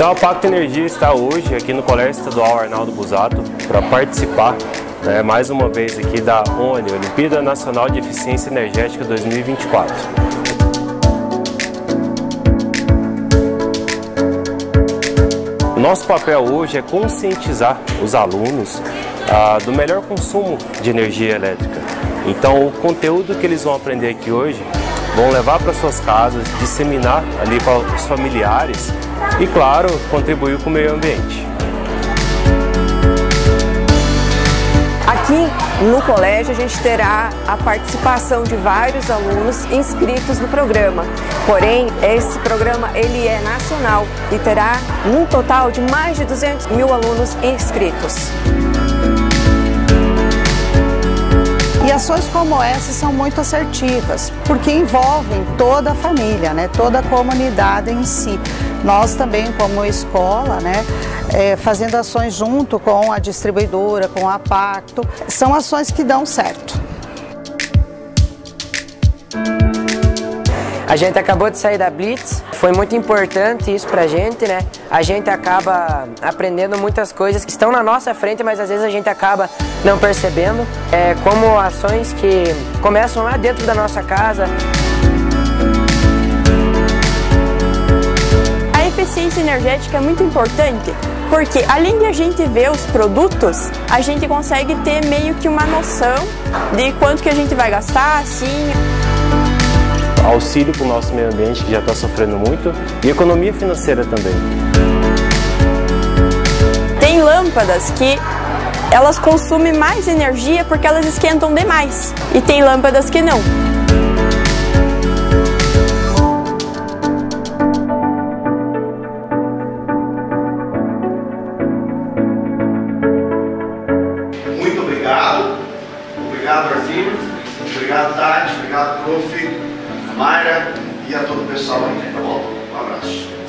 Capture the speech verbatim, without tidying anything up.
Então a Pacto Energia está hoje aqui no Colégio Estadual Arnaldo Busato para participar, né, mais uma vez aqui da ONE, Olimpíada Nacional de Eficiência Energética dois mil e vinte e quatro. O nosso papel hoje é conscientizar os alunos ah, do melhor consumo de energia elétrica. Então o conteúdo que eles vão aprender aqui hoje vão levar para suas casas, disseminar ali para os familiares e, claro, contribuir com o meio ambiente. Aqui no colégio a gente terá a participação de vários alunos inscritos no programa. Porém, esse programa ele é nacional e terá um total de mais de duzentos mil alunos inscritos. E ações como essa são muito assertivas, porque envolvem toda a família, né, toda a comunidade em si. Nós também, como escola, né, é, fazendo ações junto com a distribuidora, com a Pacto, são ações que dão certo. A gente acabou de sair da Blitz, foi muito importante isso pra gente, né? A gente acaba aprendendo muitas coisas que estão na nossa frente, mas às vezes a gente acaba não percebendo, é, como ações que começam lá dentro da nossa casa. A eficiência energética é muito importante, porque além de a gente ver os produtos, a gente consegue ter meio que uma noção de quanto que a gente vai gastar, assim. Auxílio para o nosso meio ambiente, que já está sofrendo muito, e economia financeira também. Tem lâmpadas que elas consomem mais energia porque elas esquentam demais, e tem lâmpadas que não. Muito obrigado. Obrigado, Arthur. Obrigado, Tati. Obrigado, prof. Mayra e a todo o pessoal aí, tá bom? Um abraço.